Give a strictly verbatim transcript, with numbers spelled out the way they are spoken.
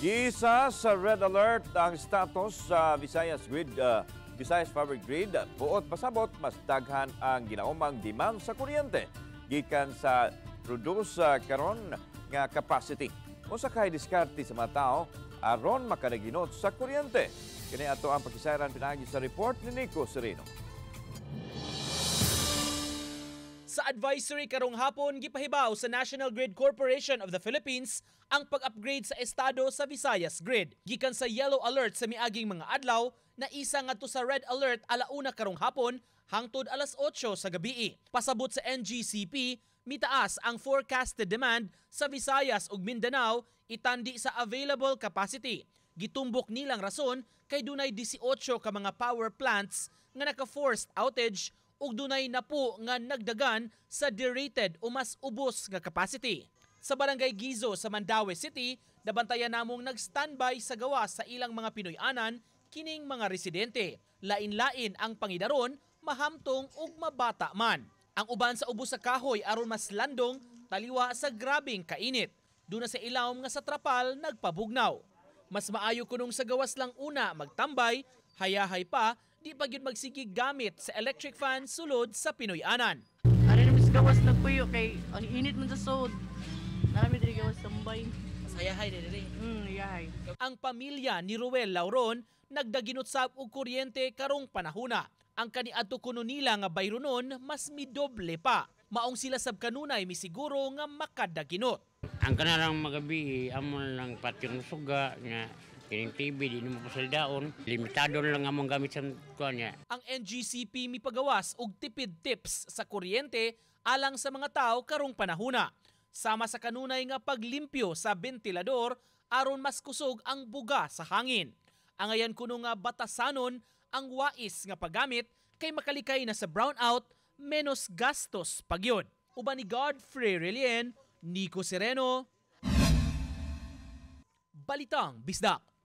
Isa sa red alert ang status sa Visayas Grid, uh, Visayas Power Grid. Buot pasabot, mas daghan ang ginaumang demand sa kuryente gikan sa produce uh, karon nga capacity. Unsa kay diskarte sa mga tao aron makadaginot sa kuryente. Kini ato ang pakisayran pinagi sa report ni Nico Sereno. Sa advisory karong hapon, gipahibaw sa National Grid Corporation of the Philippines ang pag-upgrade sa estado sa Visayas Grid. Gikan sa yellow alert sa miaging mga adlaw, na isa ngadto sa red alert alauna karong hapon hangtod alas otso sa gabii. Pasabot sa N G C P, mitaas ang forecasted demand sa Visayas ug Mindanao itandi sa available capacity. Gitumbok nilang rason kay dunay eighteen ka mga power plants nga naka-forced outage ug dunay na po nga nagdagan sa derated o mas ubos nga capacity. Sa Barangay Gizo sa Mandaue City, nabantayan namong nag-standby sa gawas sa ilang mga Pinoy-anan kining mga residente. Lain-lain ang pangidaron, mahamtong ug mabata man. Ang uban sa ubos sa kahoy aron mas landong, taliwa sa grabing kainit. Duna sa ilawom nga sa trapal nagpabugnaw. Mas maayo kunong sa gawas lang una magtambay, hayahay pa, di pa gyud magsigig gamit sa electric fan sulod sa Pinoy-anan. Ano naman sa gawas nagpuyo kay ang init man sa sod. Narami diri gawas tambay. Mas hayahay diri. Hmm, hayahay. Ang pamilya ni Ruel Lauron nagdaginot sab og kuryente karong panahona. Ang kaniadto kuno nila nga bayronon mas midoble pa. Maong sila sab kanunay misiguro nga makadaginot. Ang kanarang magabi amon lang patyon suga nga kining T V di mo pasaldaon, limitado lang among gamit sa kuan niya. Ang N G C P mipagawas og tipid tips sa kuryente alang sa mga tao karong panahuna. Sama sa kanunay nga paglimpyo sa bentilador aron mas kusog ang buga sa hangin. Angayan kuno nga batasanon ang wais nga paggamit kay makalikay na sa brownout menos gastos pagyod. Uban ni Godfrey Relien, Nico Sereno, Balitang Bisdak.